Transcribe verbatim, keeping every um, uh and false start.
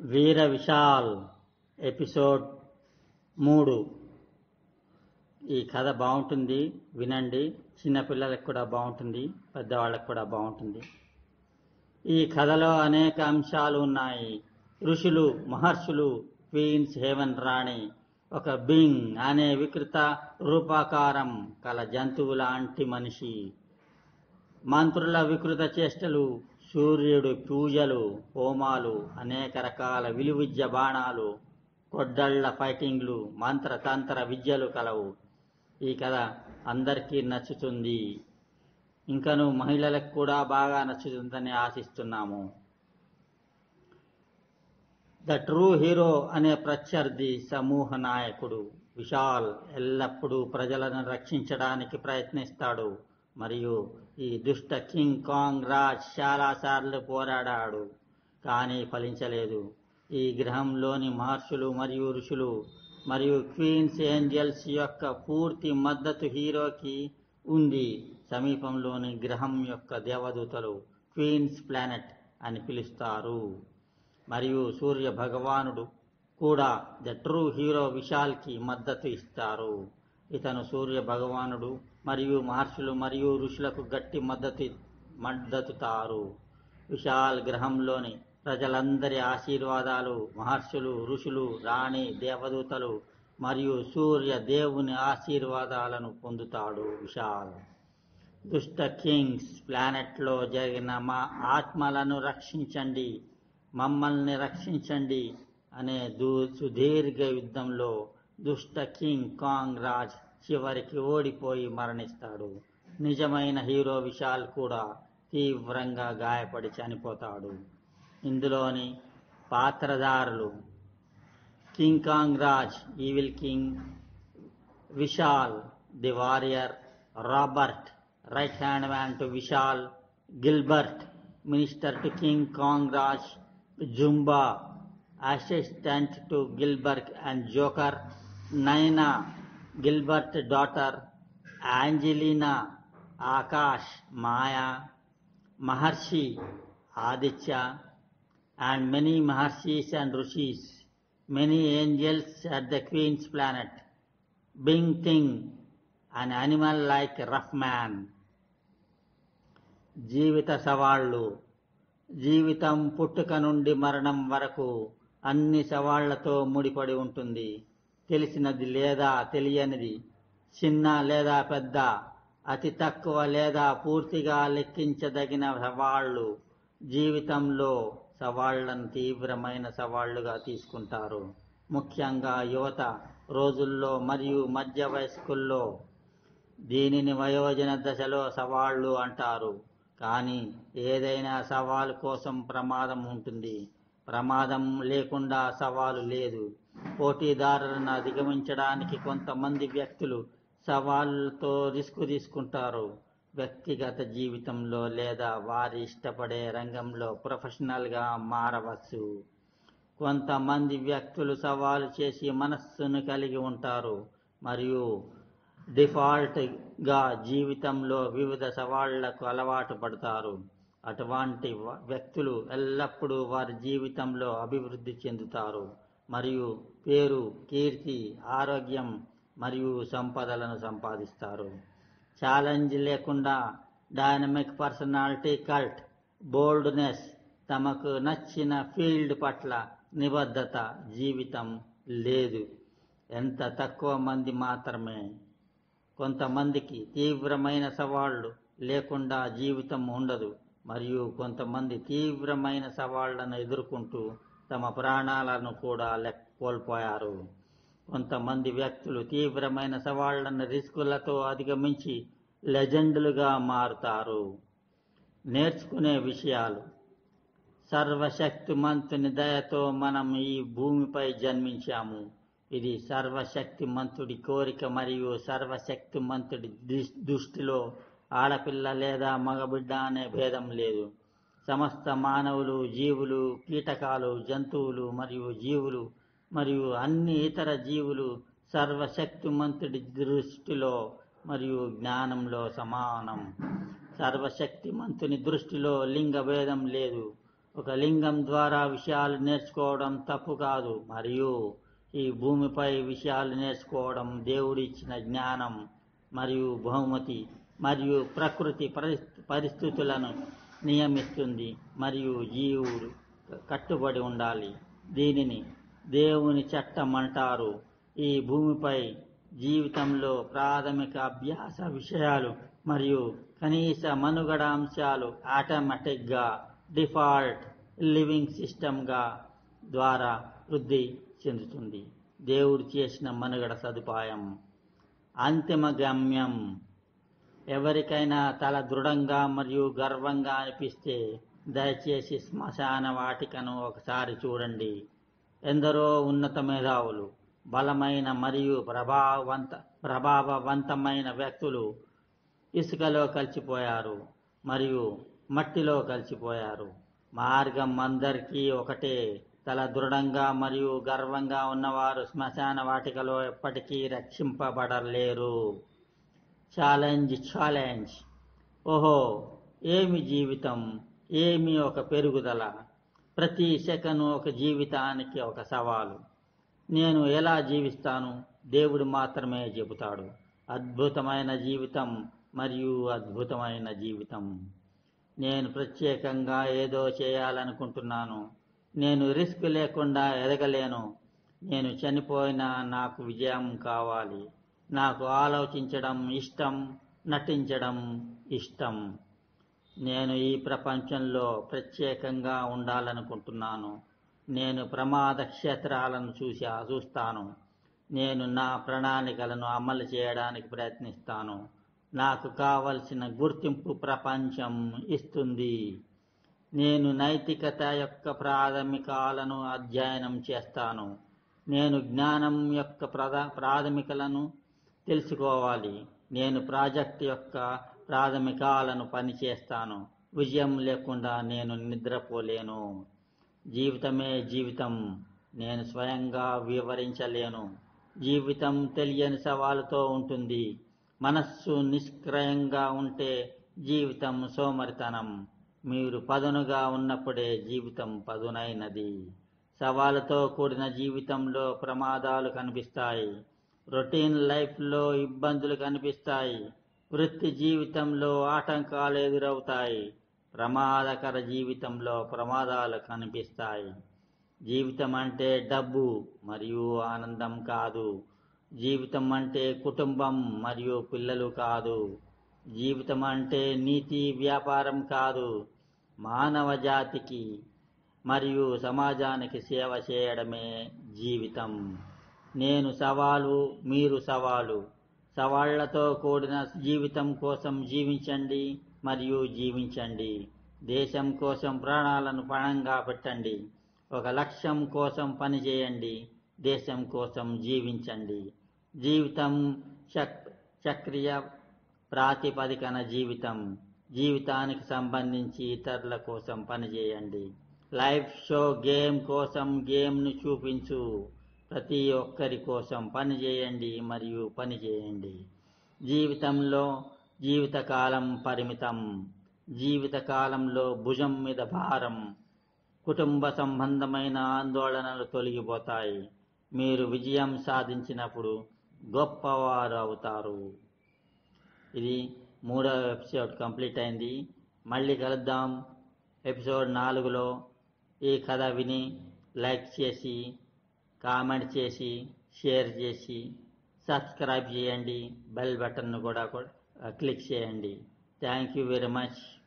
వీర Vishal episode మూడు. ఈ కథ బాగుంటుంది, వినండి. చిన్నపిల్లలకు కూడా బాగుంటుంది, పెద్దవాళ్ళకు కూడా బాగుంటుంది. ఈ కథలో అనేక అంశాలు ఉన్నాయి. ఋషులు, మహర్షులు, క్వీన్స్ హెవెన్ రాణి, ఒక బింగ్ అనే వికృత రూపాకారం కల జంతువు లాంటి మనిషి, మంత్రుల వికృత చేష్టలు, సూర్యుడు పూజలు, హోమాలు, అనేక రకాల విలువిద్య బాణాలు, కొడ్డళ్ల ఫైటింగ్లు, మంత్రతంత్ర విద్యలు కలవు. ఈ కథ అందరికీ నచ్చుతుంది, ఇంకను మహిళలకు కూడా బాగా నచ్చుతుందని ఆశిస్తున్నాము. ద ట్రూ హీరో అనే ప్రత్యర్థి సమూహ నాయకుడు విశాల్ ఎల్లప్పుడూ ప్రజలను రక్షించడానికి ప్రయత్నిస్తాడు. మరియు ఈ దుష్ట కింగ్ కాంగ్ రాజ్ చాలాసార్లు పోరాడాడు, కానీ ఫలించలేదు. ఈ గ్రహంలోని మహర్షులు మరియు ఋషులు మరియు క్వీన్స్ ఏంజల్స్ యొక్క పూర్తి మద్దతు హీరోకి ఉంది. సమీపంలోని గ్రహం యొక్క దేవదూతలు క్వీన్స్ ప్లానెట్ అని పిలుస్తారు. మరియు సూర్య భగవానుడు కూడా ద ట్రూ హీరో విశాల్కి మద్దతు ఇస్తారు. ఇతను సూర్య భగవానుడు మరియు మహర్షులు మరియు ఋషులకు గట్టి మద్దతు మద్దతుతారు. విశాల్ గ్రహంలోని ప్రజలందరి ఆశీర్వాదాలు, మహర్షులు, ఋషులు, రాణి, దేవదూతలు మరియు సూర్య దేవుని ఆశీర్వాదాలను పొందుతాడు. విశాల్ దుష్ట కింగ్స్ ప్లానెట్లో జరిగిన మా ఆత్మలను రక్షించండి, మమ్మల్ని రక్షించండి అనే దూ సుదీర్ఘ యుద్ధంలో దుష్ట కింగ్ కాంగ్ రాజ్ చివరికి ఓడిపోయి మరణిస్తాడు. నిజమైన హీరో విశాల్ కూడా తీవ్రంగా గాయపడి చనిపోతాడు. ఇందులోని పాత్రధారులు King Kong Raj, evil king, Vishal the warrior, Robert right hand man to Vishal, Gilbert minister to King Kong Raj, Zumba assistant to Gilbert and Joker, Naina Gilbert daughter, Angelina, Akash, Maya, Maharshi, Aditya, and many Maharshis and Rishis, many angels at the Queen's planet, Bing Ting, an animal like rough man. జీవిత సవాళ్లు. జీవితం పుట్టుక నుండి మరణం వరకు అన్ని సవాళ్లతో ముడిపడి ఉంటుంది. తెలిసినది లేదా తెలియనిది, చిన్న లేదా పెద్ద, అతి తక్కువ లేదా పూర్తిగా లెక్కించదగిన సవాళ్లు. జీవితంలో సవాళ్లను తీవ్రమైన సవాళ్లుగా తీసుకుంటారు, ముఖ్యంగా యువత రోజుల్లో మరియు మధ్య వయస్కుల్లో. దీనిని వయోజన దశలో సవాళ్లు అంటారు. కానీ ఏదైనా సవాలు కోసం ప్రమాదం ఉంటుంది, ప్రమాదం లేకుండా సవాలు లేదు. పోటీదారులను అధిగమించడానికి కొంతమంది వ్యక్తులు సవాళ్లతో రిస్క్ తీసుకుంటారు. వ్యక్తిగత జీవితంలో లేదా వారి ఇష్టపడే రంగంలో ప్రొఫెషనల్గా మారవచ్చు. కొంతమంది వ్యక్తులు సవాలు చేసి మనస్సును కలిగి ఉంటారు మరియు డిఫాల్ట్గా జీవితంలో వివిధ సవాళ్లకు అలవాటు పడతారు. అటువంటి వ్యక్తులు ఎల్లప్పుడూ వారి జీవితంలో అభివృద్ధి చెందుతారు మరియు పేరు, కీర్తి, ఆరోగ్యం మరియు సంపదలను సంపాదిస్తారు. ఛాలెంజ్ లేకుండా డైనమిక్ పర్సనాలిటీ కల్ట్, బోల్డ్నెస్, తమకు నచ్చిన ఫీల్డ్ పట్ల నిబద్ధత, జీవితం లేదు. ఎంత తక్కువ మంది మాత్రమే. కొంతమందికి తీవ్రమైన సవాళ్లు లేకుండా జీవితం ఉండదు మరియు కొంతమంది తీవ్రమైన సవాళ్లను ఎదుర్కొంటూ తమ ప్రాణాలను కూడా కోల్పోయారు. కొంతమంది వ్యక్తులు తీవ్రమైన సవాళ్లను రిస్కులతో అధిగమించి లెజెండ్లుగా మారుతారు. నేర్చుకునే విషయాలు. సర్వశక్తిమంతుని దయతో మనం ఈ భూమిపై జన్మించాము. ఇది సర్వశక్తిమంతుడి కోరిక మరియు సర్వశక్తిమంతుడి దృష్టిలో ఆడపిల్ల లేదా మగబిడ్డ అనే భేదం లేదు. సమస్త మానవులు, జీవులు, కీటకాలు, జంతువులు మరియు జీవులు మరియు అన్ని ఇతర జీవులు సర్వశక్తిమంతుడి దృష్టిలో మరియు జ్ఞానంలో సమానం. సర్వశక్తిమంతుని దృష్టిలో లింగ భేదం లేదు. ఒక లింగం ద్వారా విషయాలు నేర్చుకోవడం తప్పు కాదు, మరియు ఈ భూమిపై విషయాలు నేర్చుకోవడం దేవుడిచ్చిన జ్ఞానం మరియు బహుమతి మరియు ప్రకృతి పరిస్థితులను నియమిస్తుంది మరియు జీవుడు కట్టుబడి ఉండాలి. దీనిని దేవుని చట్టం అంటారు. ఈ భూమిపై జీవితంలో ప్రాథమిక అభ్యాస విషయాలు మరియు కనీస మనుగడ అంశాలు ఆటోమేటిక్గా డిఫాల్ట్ లివింగ్ సిస్టమ్గా ద్వారా వృద్ధి చెందుతుంది. దేవుడు చేసిన మనుగడ సదుపాయం. అంతిమ గమ్యం. ఎవరికైనా తల దృఢంగా మరియు గర్వంగా అనిపిస్తే దయచేసి శ్మశాన వాటికను ఒకసారి చూడండి. ఎందరో ఉన్నత మేధావులు, బలమైన మరియు ప్రభావవంత ప్రభావవంతమైన వ్యక్తులు ఇసుకలో కలిసిపోయారు మరియు మట్టిలో కలిసిపోయారు. మార్గం అందరికీ ఒకటే. తల దృఢంగా మరియు గర్వంగా ఉన్నవారు శ్మశాన వాటికలో ఎప్పటికీ రక్షింపబడలేరు. ఛాలెంజ్ ఛాలెంజ్ ఓహో, ఏమి జీవితం, ఏమి ఒక పెరుగుదల. ప్రతి సెకను ఒక జీవితానికి ఒక సవాలు. నేను ఎలా జీవిస్తాను? దేవుడు మాత్రమే చెబుతాడు. అద్భుతమైన జీవితం మరియు అద్భుతమైన జీవితం. నేను ప్రత్యేకంగా ఏదో చేయాలనుకుంటున్నాను. నేను రిస్క్ లేకుండా ఎదగలేను. నేను చనిపోయినా నాకు విజయం కావాలి. నాకు ఆలోచించడం ఇష్టం, నటించడం ఇష్టం. నేను ఈ ప్రపంచంలో ప్రత్యేకంగా ఉండాలనుకుంటున్నాను. నేను ప్రమాద క్షేత్రాలను చూసి చూస్తాను. నేను నా ప్రణాళికలను అమలు చేయడానికి ప్రయత్నిస్తాను. నాకు కావలసిన గుర్తింపు ప్రపంచం ఇస్తుంది. నేను నైతికత యొక్క ప్రాథమికాలను అధ్యయనం చేస్తాను. నేను జ్ఞానం యొక్క ప్రధా ప్రాథమికలను తెలుసుకోవాలి. నేను ప్రాజెక్ట్ యొక్క ప్రాథమికాలను పనిచేస్తాను. విజయం లేకుండా నేను నిద్రపోలేను. జీవితమే జీవితం. నేను స్వయంగా వివరించలేను. జీవితం తెలియని సవాలుతో ఉంటుంది. మనస్సు నిష్క్రియంగా ఉంటే జీవితం సోమరితనం. మీరు పదునుగా ఉన్నప్పుడే జీవితం పదునైనది. సవాలుతో కూడిన జీవితంలో ప్రమాదాలు కనిపిస్తాయి. రొటీన్ లైఫ్లో ఇబ్బందులు కనిపిస్తాయి. వృత్తి జీవితంలో ఆటంకాలు ఎదురవుతాయి. ప్రమాదకర జీవితంలో ప్రమాదాలు కనిపిస్తాయి. జీవితం అంటే డబ్బు మరియు ఆనందం కాదు. జీవితం అంటే కుటుంబం మరియు పిల్లలు కాదు. జీవితం అంటే నీతి వ్యాపారం కాదు. మానవ జాతికి మరియు సమాజానికి సేవ చేయడమే జీవితం. నేను సవాలు, మీరు సవాలు. సవాళ్లతో కూడిన జీవితం కోసం జీవించండి మరియు జీవించండి. దేశం కోసం ప్రాణాలను పణంగా పెట్టండి. ఒక లక్ష్యం కోసం పనిచేయండి. దేశం కోసం జీవించండి. జీవితం చక్ చక్రీయ ప్రాతిపదికన జీవితం. జీవితానికి సంబంధించి ఇతరుల కోసం పనిచేయండి. లైఫ్ షో గేమ్ కోసం గేమ్ను చూపించు. ప్రతి ఒక్కరి కోసం పనిచేయండి మరియు పనిచేయండి. జీవితంలో జీవితకాలం పరిమితం. జీవితకాలంలో భుజం మీద భారం. కుటుంబ సంబంధమైన ఆందోళనలు తొలగిపోతాయి. మీరు విజయం సాధించినప్పుడు గొప్పవారు అవుతారు. ఇది మూడవ ఎపిసోడ్ కంప్లీట్ అయింది. మళ్ళీ కలుద్దాం ఎపిసోడ్ నాలుగులో. ఈ కథ విని లైక్ చేసి, కామెంట్ చేసి, షేర్ చేసి, సబ్స్క్రైబ్ చేయండి. బెల్ బటన్ను కూడా క్లిక్ చేయండి. Thank you very much.